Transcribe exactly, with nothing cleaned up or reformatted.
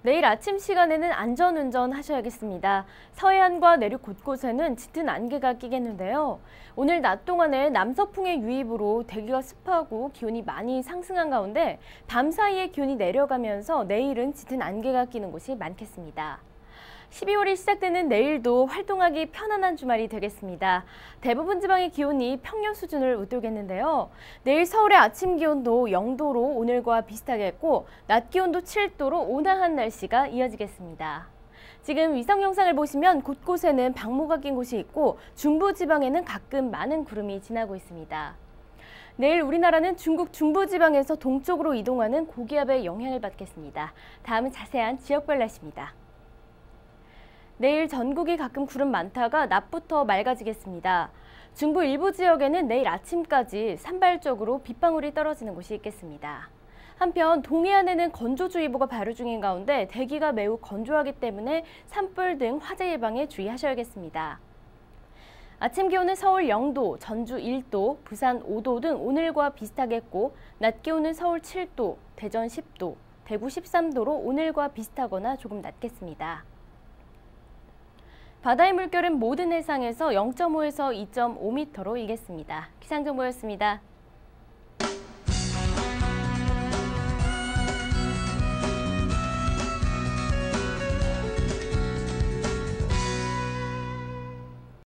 내일 아침 시간에는 안전운전 하셔야겠습니다. 서해안과 내륙 곳곳에는 짙은 안개가 끼겠는데요. 오늘 낮 동안에 남서풍의 유입으로 대기가 습하고 기온이 많이 상승한 가운데 밤 사이에 기온이 내려가면서 내일은 짙은 안개가 끼는 곳이 많겠습니다. 십이월이 시작되는 내일도 활동하기 편안한 주말이 되겠습니다. 대부분 지방의 기온이 평년 수준을 웃돌겠는데요. 내일 서울의 아침 기온도 영 도로 오늘과 비슷하겠고 낮 기온도 칠 도로 온화한 날씨가 이어지겠습니다. 지금 위성 영상을 보시면 곳곳에는 방모가 낀 곳이 있고 중부 지방에는 가끔 많은 구름이 지나고 있습니다. 내일 우리나라는 중국 중부지방에서 동쪽으로 이동하는 고기압의 영향을 받겠습니다. 다음은 자세한 지역별 날씨입니다. 내일 전국이 가끔 구름 많다가 낮부터 맑아지겠습니다. 중부 일부 지역에는 내일 아침까지 산발적으로 빗방울이 떨어지는 곳이 있겠습니다. 한편 동해안에는 건조주의보가 발효 중인 가운데 대기가 매우 건조하기 때문에 산불 등 화재 예방에 주의하셔야겠습니다. 아침 기온은 서울 영 도, 전주 일 도, 부산 오 도 등 오늘과 비슷하겠고 낮 기온은 서울 칠 도, 대전 십 도, 대구 십삼 도로 오늘과 비슷하거나 조금 낮겠습니다. 바다의 물결은 모든 해상에서 영 점 오에서 이 점 오 미터로 일겠습니다. 기상정보였습니다.